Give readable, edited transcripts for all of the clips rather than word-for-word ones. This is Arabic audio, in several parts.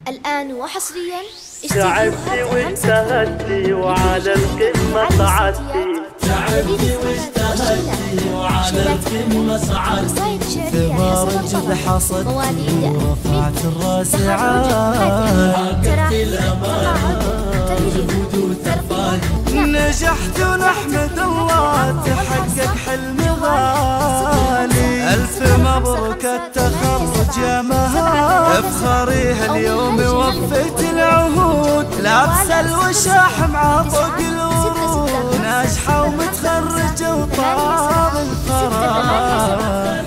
الآن وحصريا تعبتي واجتهدتي وعلى القمة صعدتي. تعبتي واجتهدتي وعلى القمة صعدتي. ثمار الجد حصدت ورفعت الراس عاد. حققت الأمان وجود ثقال. نجحت ونحمد الله تحقق حلمي غالي. ألف مبروك التخرج يا مها، افخريها اليوم وفيت العهود. لابسه الوشاح مع فوق الورود، ناجحة ومتخرجة وطاب الفرح.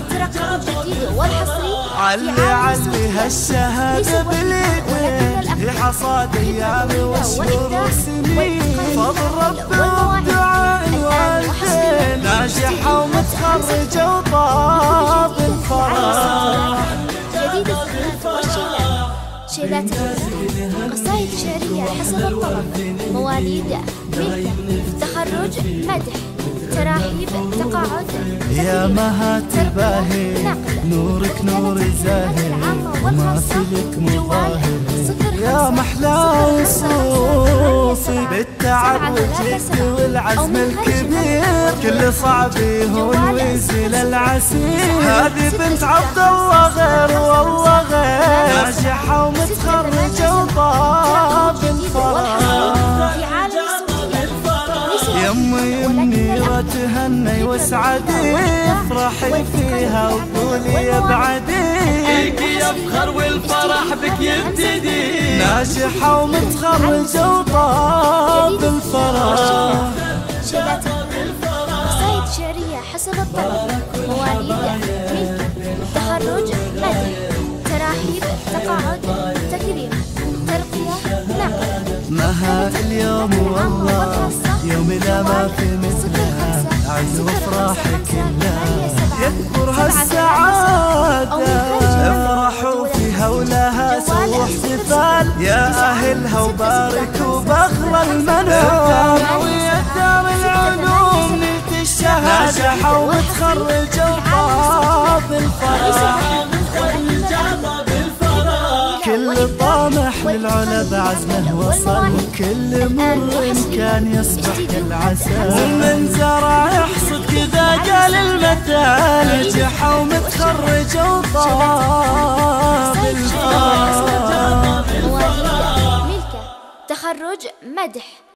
علي هالشهادة باليدين، هي حصاد ايامي وشهور وسنين. فضل ربي ودعاء الوالدين، ناجحة ومتخرجة وطاب الفرح. شيلات قصائد شعرية حسب الطلب، مواليد ملك، تخرج مدح، تراحيب تقاعد، يا مها تباهي نورك نور زاهر، ما فيك مظاهر يا محلى وصوفي. بالتعب والجد والعزم الكبير، كل صعب يهون ويزيل العسير. هذه بنت عبد الله غير والله غير، ناجحة ومتخرجة وطاب الفرح. يمي وتهني واسعدي، افرحي فيها وقولي يا بعدي. فيك يفخر والفرح بك يبتدي، ناجحة ومتخرجة وطاب الفرح. قصائد شعرية حسب الطلب، مواليد ملك، تخرج مدح، تراحيب تقاعد، تكريم، ترقية نقل. مها اليوم والله يوم لا ما في مثلها، عز وافراحك كلها يكبرها السعادة. افرحوا فيها ولها سووا احتفال، يا أهلها وباركوا بأغلى المنال. ويا دار العلوم نلت الشهادة، ناجحة ومتخرجة وطاب الفرح. كل طامح للعلا بعزمه وصل، وكل مر كان يصبح كالعسل. ومن زرع يحصد كذا قال المثل، نجحة ومتخرجة وطاب الفرح. مواليد ملكة، تخرج مدح.